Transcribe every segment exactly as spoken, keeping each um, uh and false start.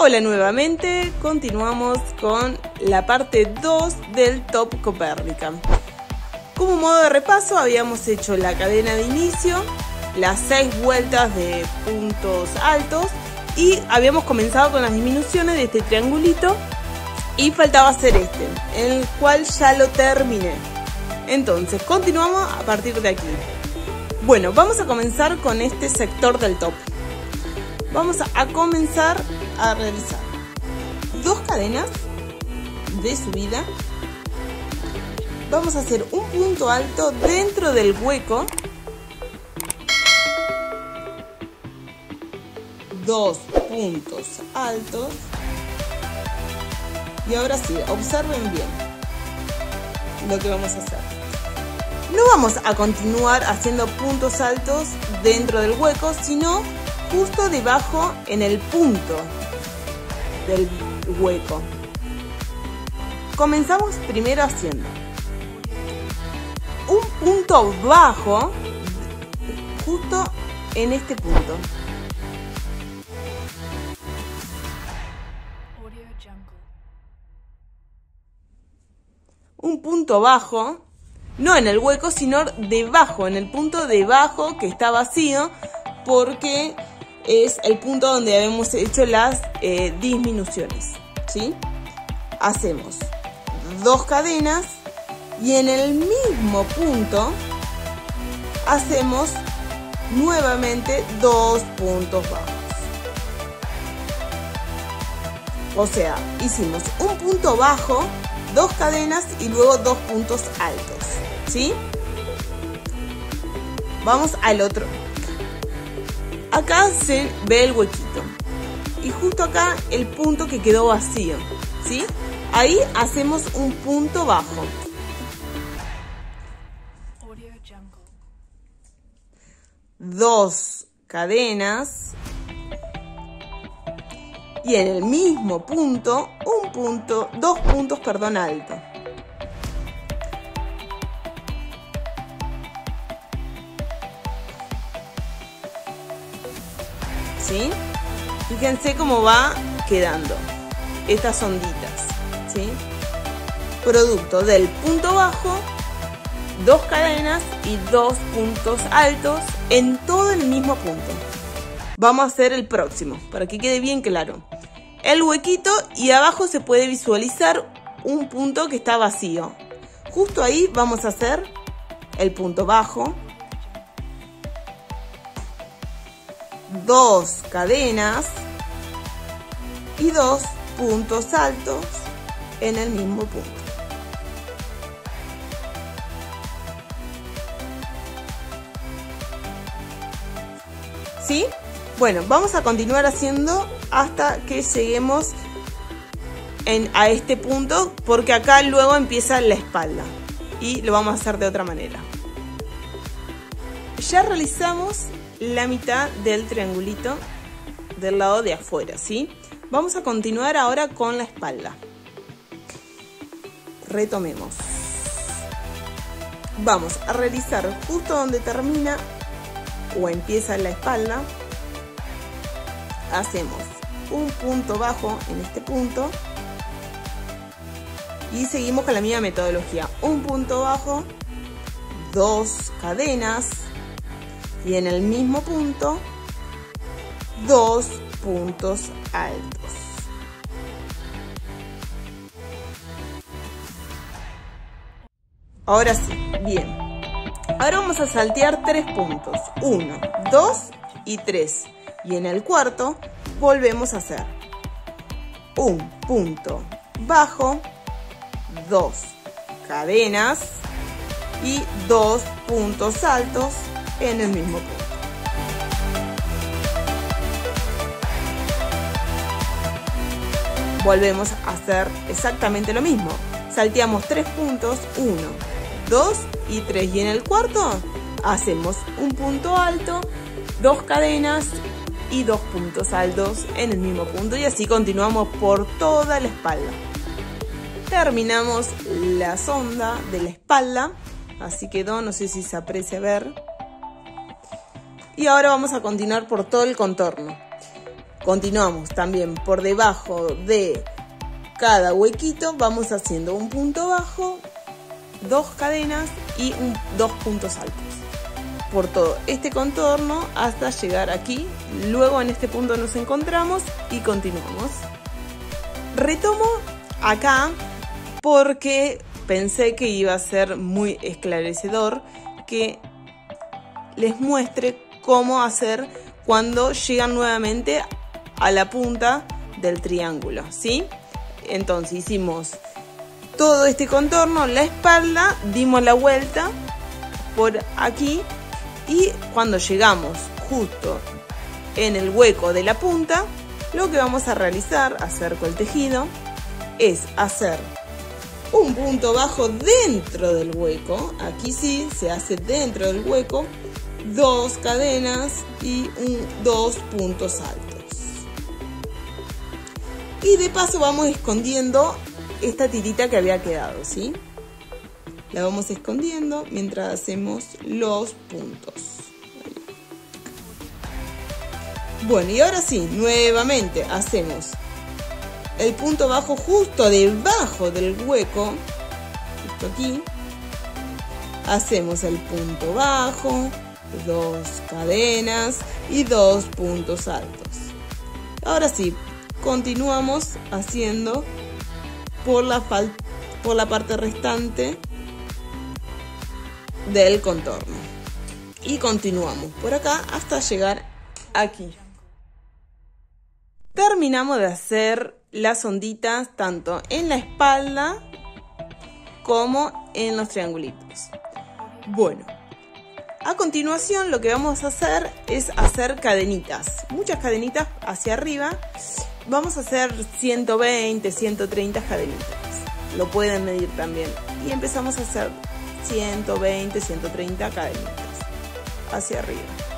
Hola nuevamente, continuamos con la parte dos del top Copérnica. Como modo de repaso habíamos hecho la cadena de inicio, las seis vueltas de puntos altos y habíamos comenzado con las disminuciones de este triangulito y faltaba hacer este, en el cual ya lo terminé. Entonces continuamos a partir de aquí. Bueno, vamos a comenzar con este sector del top. Vamos a comenzar a realizar dos cadenas de subida. Vamos a hacer un punto alto dentro del hueco, dos puntos altos y ahora sí, observen bien lo que vamos a hacer. No vamos a continuar haciendo puntos altos dentro del hueco, sino justo debajo en el punto del hueco. Comenzamos primero haciendo un punto bajo justo en este punto. Un punto bajo, no en el hueco, sino debajo, en el punto debajo que está vacío, porque es el punto donde habíamos hecho las eh, disminuciones, ¿sí? Hacemos dos cadenas y en el mismo punto hacemos nuevamente dos puntos bajos. O sea, hicimos un punto bajo, dos cadenas y luego dos puntos altos, ¿sí? Vamos al otro. Acá se ve el huequito y justo acá el punto que quedó vacío, ¿sí? Ahí hacemos un punto bajo. Dos cadenas y en el mismo punto un punto, dos puntos, perdón, alto. ¿Sí? Fíjense cómo va quedando estas onditas, ¿sí? Producto del punto bajo, dos cadenas y dos puntos altos en todo el mismo punto. Vamos a hacer el próximo para que quede bien claro. El huequito y abajo se puede visualizar un punto que está vacío. Justo ahí vamos a hacer el punto bajo, dos cadenas y dos puntos altos en el mismo punto. ¿Sí? Bueno, vamos a continuar haciendo hasta que lleguemos en, a este punto, porque acá luego empieza la espalda y lo vamos a hacer de otra manera. Ya realizamos la mitad del triangulito del lado de afuera, ¿sí? Vamos a continuar ahora con la espalda. Retomemos. Vamos a realizar justo donde termina o empieza la espalda. Hacemos un punto bajo en este punto y seguimos con la misma metodología. Un punto bajo, dos cadenas y en el mismo punto dos puntos altos. Ahora sí, bien. Ahora vamos a saltear tres puntos, uno, dos y tres. Y en el cuarto volvemos a hacer un punto bajo, dos cadenas y dos puntos altos en el mismo punto. Volvemos a hacer exactamente lo mismo. Salteamos tres puntos, uno, dos y tres. Y en el cuarto hacemos un punto alto, dos cadenas y dos puntos altos en el mismo punto. Y así continuamos por toda la espalda. Terminamos la sonda de la espalda. Así quedó, no sé si se aprecia ver. Y ahora vamos a continuar por todo el contorno. Continuamos también por debajo de cada huequito, vamos haciendo un punto bajo, dos cadenas y un, dos puntos altos por todo este contorno hasta llegar aquí. Luego en este punto nos encontramos y continuamos. Retomo acá porque pensé que iba a ser muy esclarecedor que les muestre cómo hacer cuando llegan nuevamente a la punta del triángulo, ¿sí? Entonces hicimos todo este contorno, la espalda, dimos la vuelta por aquí y cuando llegamos justo en el hueco de la punta, lo que vamos a realizar, acerco el tejido, es hacer un punto bajo dentro del hueco. Aquí sí se hace dentro del hueco, dos cadenas y un, dos puntos altos. Y de paso vamos escondiendo esta tirita que había quedado, ¿sí? La vamos escondiendo mientras hacemos los puntos. Bueno, y ahora sí, nuevamente hacemos el punto bajo justo debajo del hueco, justo aquí. Hacemos el punto bajo, dos cadenas y dos puntos altos. Ahora sí, continuamos haciendo por la, por la parte restante del contorno. Y continuamos por acá hasta llegar aquí. Terminamos de hacer las onditas tanto en la espalda como en los triangulitos. Bueno, a continuación lo que vamos a hacer es hacer cadenitas, muchas cadenitas hacia arriba. Vamos a hacer ciento veinte, ciento treinta cadenitas, lo pueden medir también. Y empezamos a hacer ciento veinte, ciento treinta cadenitas hacia arriba.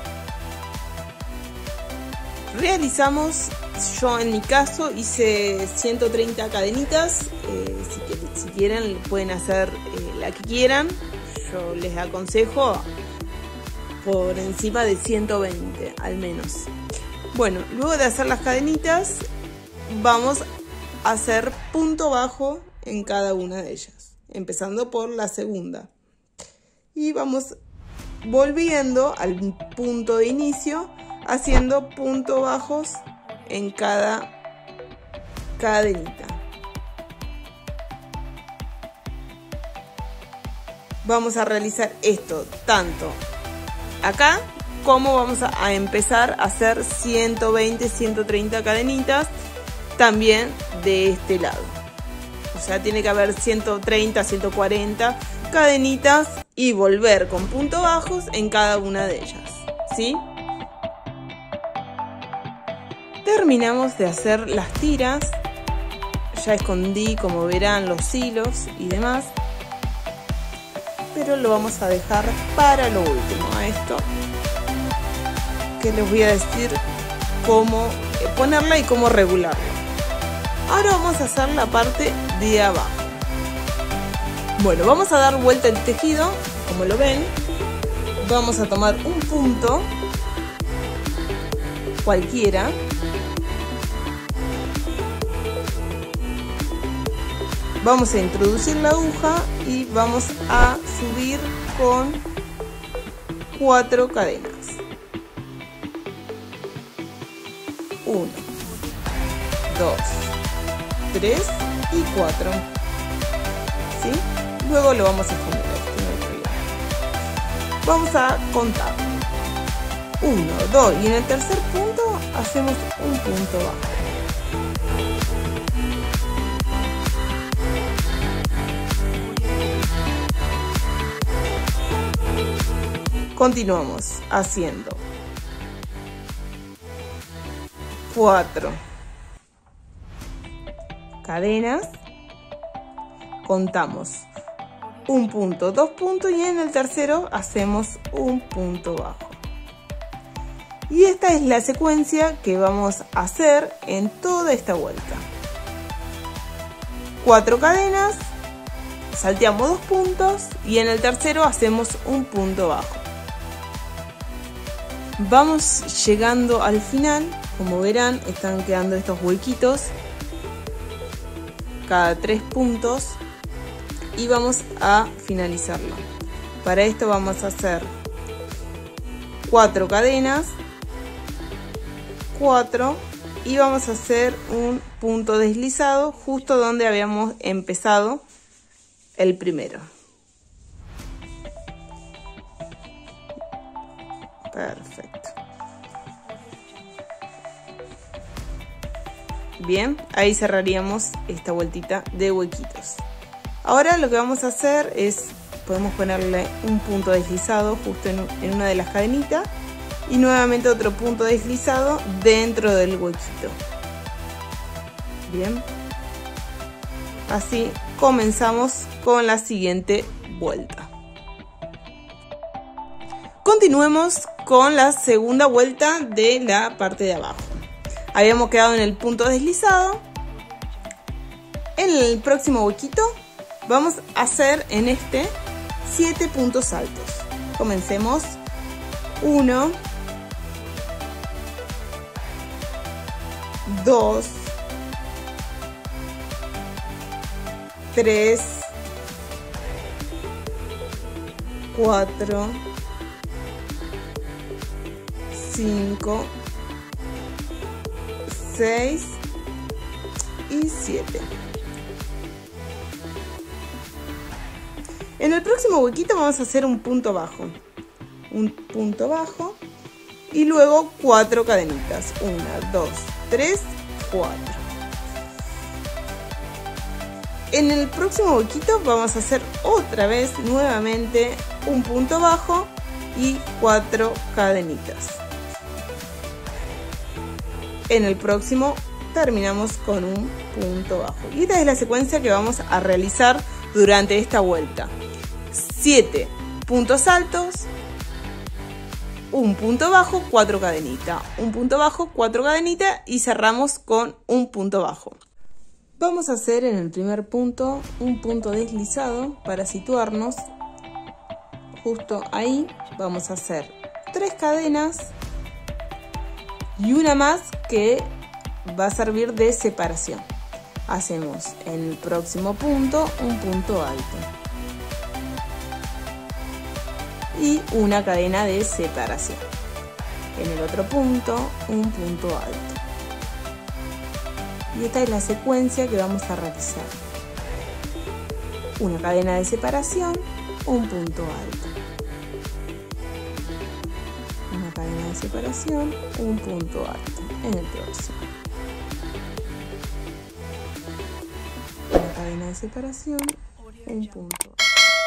Realizamos, yo en mi caso hice ciento treinta cadenitas, eh, si, si quieren pueden hacer eh, la que quieran. Yo les aconsejo por encima de ciento veinte al menos. Bueno, luego de hacer las cadenitas vamos a hacer punto bajo en cada una de ellas, empezando por la segunda. Y vamos volviendo al punto de inicio, haciendo puntos bajos en cada cadenita. Vamos a realizar esto tanto acá como vamos a empezar a hacer ciento veinte, ciento treinta cadenitas también de este lado. O sea, tiene que haber ciento treinta, ciento cuarenta cadenitas y volver con puntos bajos en cada una de ellas, ¿sí? Terminamos de hacer las tiras. Ya escondí, como verán, los hilos y demás, pero lo vamos a dejar para lo último, a esto que les voy a decir cómo ponerla y cómo regularla. Ahora vamos a hacer la parte de abajo. Bueno, vamos a dar vuelta el tejido, como lo ven. Vamos a tomar un punto cualquiera. Vamos a introducir la aguja y vamos a subir con cuatro cadenas. Uno, dos, tres y cuatro. ¿Sí? Luego lo vamos a esconder. Vamos a contar. Uno, dos y en el tercer punto hacemos un punto bajo. Continuamos haciendo cuatro cadenas, contamos un punto, dos puntos y en el tercero hacemos un punto bajo. Y esta es la secuencia que vamos a hacer en toda esta vuelta. Cuatro cadenas, salteamos dos puntos y en el tercero hacemos un punto bajo. Vamos llegando al final Como verán, están quedando estos huequitos cada tres puntos y vamos a finalizarlo. Para esto vamos a hacer cuatro cadenas, cuatro, y vamos a hacer un punto deslizado justo donde habíamos empezado el primero. Perfecto. Bien, ahí cerraríamos esta vueltita de huequitos. Ahora lo que vamos a hacer es, podemos ponerle un punto deslizado justo en, en una de las cadenitas y nuevamente otro punto deslizado dentro del huequito. Bien, así comenzamos con la siguiente vuelta. Continuemos con la segunda vuelta de la parte de abajo. Habíamos quedado en el punto deslizado. En el próximo huequito vamos a hacer en este siete puntos altos. Comencemos. uno, dos, tres, cuatro, cinco, seis y siete. En el próximo huequito vamos a hacer un punto bajo, un punto bajo y luego cuatro cadenitas, una, dos, tres, cuatro. En el próximo huequito vamos a hacer otra vez nuevamente un punto bajo y cuatro cadenitas. En el próximo terminamos con un punto bajo. Y esta es la secuencia que vamos a realizar durante esta vuelta. siete puntos altos, un punto bajo, cuatro cadenitas, un punto bajo, cuatro cadenitas y cerramos con un punto bajo. Vamos a hacer en el primer punto un punto deslizado para situarnos. Justo ahí vamos a hacer tres cadenas y una más que va a servir de separación. Hacemos en el próximo punto un punto alto y una cadena de separación. En el otro punto un punto alto. Y esta es la secuencia que vamos a realizar. Una cadena de separación, un punto alto. Una cadena de separación, un punto alto en el próximo. Una cadena de separación, un punto alto.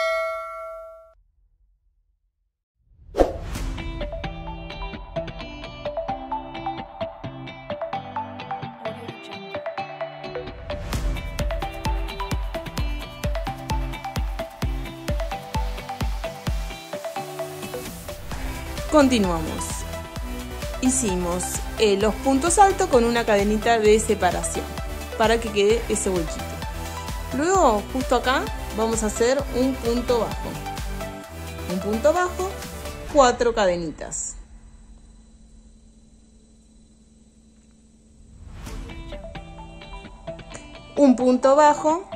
Continuamos. Hicimos eh, los puntos altos con una cadenita de separación para que quede ese huequito. Luego, justo acá, vamos a hacer un punto bajo. Un punto bajo, cuatro cadenitas. Un punto bajo.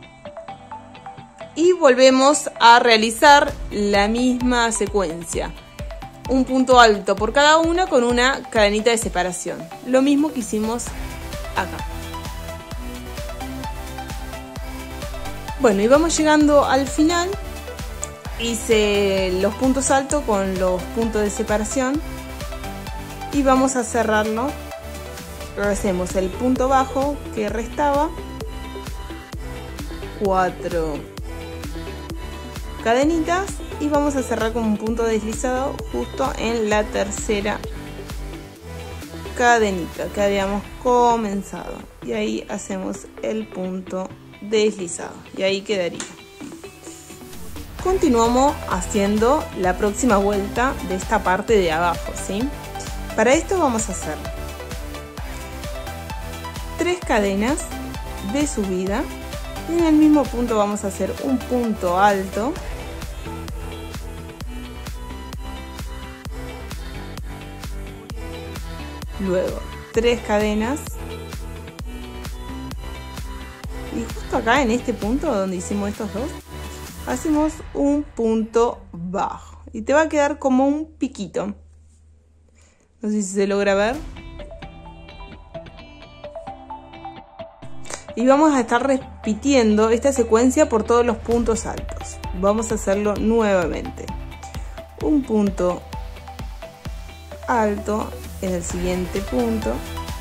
Y volvemos a realizar la misma secuencia. Un punto alto por cada una con una cadenita de separación. Lo mismo que hicimos acá. Bueno, y vamos llegando al final. Hice los puntos altos con los puntos de separación. Y vamos a cerrarlo. Hacemos el punto bajo que restaba. Cuatro cadenitas. Y vamos a cerrar con un punto deslizado justo en la tercera cadenita que habíamos comenzado. Y ahí hacemos el punto deslizado. Y ahí quedaría. Continuamos haciendo la próxima vuelta de esta parte de abajo, ¿sí? Para esto vamos a hacer tres cadenas de subida. Y en el mismo punto vamos a hacer un punto alto. Luego tres cadenas. Y justo acá en este punto donde hicimos estos dos, hacemos un punto bajo. Y te va a quedar como un piquito. No sé si se logra ver. Y vamos a estar repitiendo esta secuencia por todos los puntos altos. Vamos a hacerlo nuevamente. Un punto alto en el siguiente punto.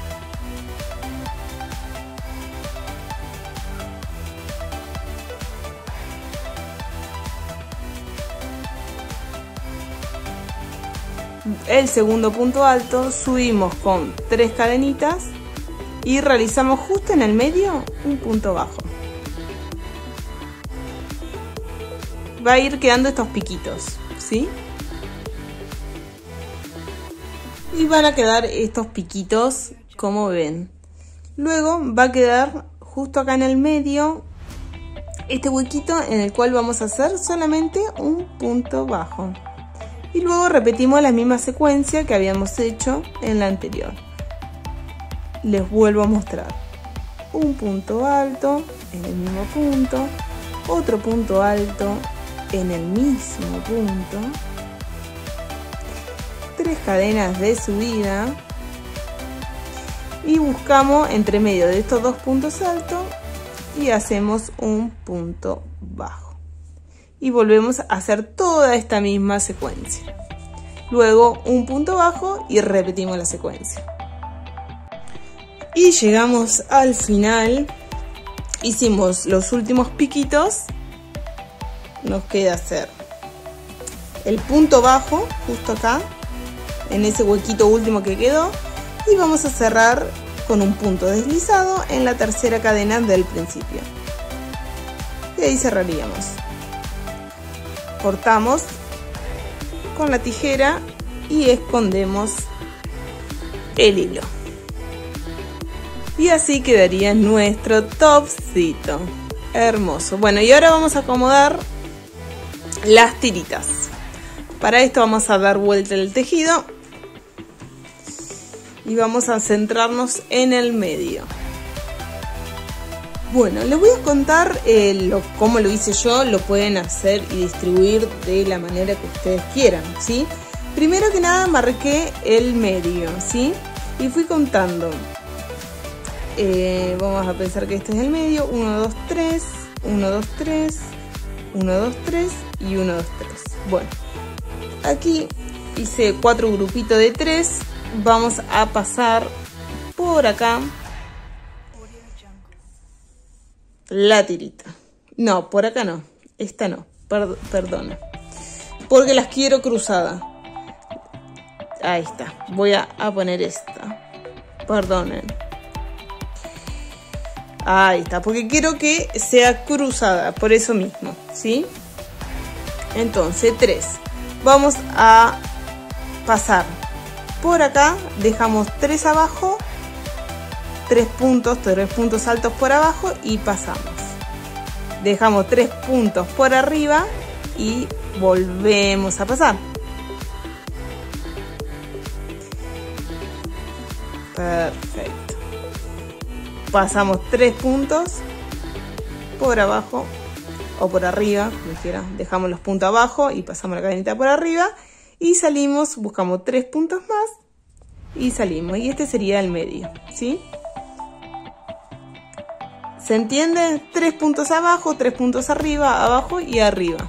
El segundo punto alto, subimos con tres cadenitas y realizamos justo en el medio un punto bajo. Va a ir quedando estos piquitos, ¿sí? Y van a quedar estos piquitos como ven. Luego va a quedar justo acá en el medio este huequito en el cual vamos a hacer solamente un punto bajo. Y luego repetimos la misma secuencia que habíamos hecho en la anterior. Les vuelvo a mostrar. Un punto alto en el mismo punto. Otro punto alto en el mismo punto. Tres cadenas de subida. Y buscamos entre medio de estos dos puntos altos y hacemos un punto bajo. Y volvemos a hacer toda esta misma secuencia. Luego un punto bajo y repetimos la secuencia. Y llegamos al final. Hicimos los últimos piquitos. Nos queda hacer el punto bajo justo acá, en ese huequito último que quedó. Y vamos a cerrar con un punto deslizado en la tercera cadena del principio. Y ahí cerraríamos. Cortamos con la tijera y escondemos el hilo. Y así quedaría nuestro topcito. Hermoso. Bueno, y ahora vamos a acomodar las tiritas. Para esto vamos a dar vuelta el tejido. Y vamos a centrarnos en el medio. Bueno, les voy a contar eh, lo, cómo lo hice yo. Lo pueden hacer y distribuir de la manera que ustedes quieran, ¿sí? Primero que nada marqué el medio, ¿sí? Y fui contando. Eh, vamos a pensar que este es el medio. uno, dos, tres. uno, dos, tres. uno, dos, tres. Y uno, dos, tres. Bueno, aquí hice cuatro grupitos de tres. Vamos a pasar por acá la tirita. No, por acá no. Esta no. Perd perdona. Porque las quiero cruzadas. Ahí está. Voy a, a poner esta. Perdonen. Ahí está. Porque quiero que sea cruzada. Por eso mismo. ¿Sí? Entonces, tres. Vamos a pasar por acá. Dejamos tres abajo. Tres puntos, tres puntos altos por abajo y pasamos. Dejamos tres puntos por arriba y volvemos a pasar. Perfecto. Pasamos tres puntos por abajo o por arriba, como quiera. Dejamos los puntos abajo y pasamos la cadenita por arriba y salimos, buscamos tres puntos más y salimos. Y este sería el medio, ¿sí? ¿Se entiende? Tres puntos abajo, tres puntos arriba, abajo y arriba.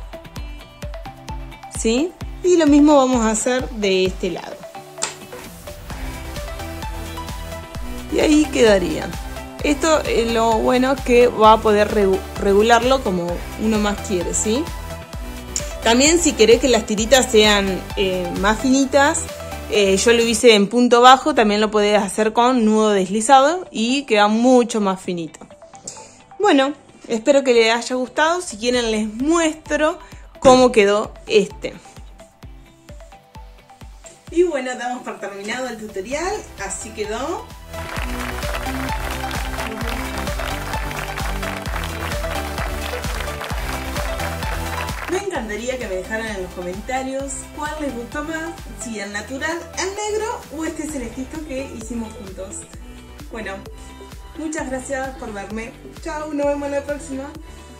¿Sí? Y lo mismo vamos a hacer de este lado. Y ahí quedaría. Esto es lo bueno, que va a poder regularlo como uno más quiere, ¿sí? También si querés que las tiritas sean eh, más finitas, eh, yo lo hice en punto bajo, también lo podés hacer con nudo deslizado y queda mucho más finito. Bueno, espero que les haya gustado. Si quieren les muestro cómo quedó este. Y bueno, damos por terminado el tutorial. Así quedó. Me encantaría que me dejaran en los comentarios cuál les gustó más, si el natural, el negro o este celestito que hicimos juntos. Bueno, muchas gracias por verme. Chao, nos vemos la próxima.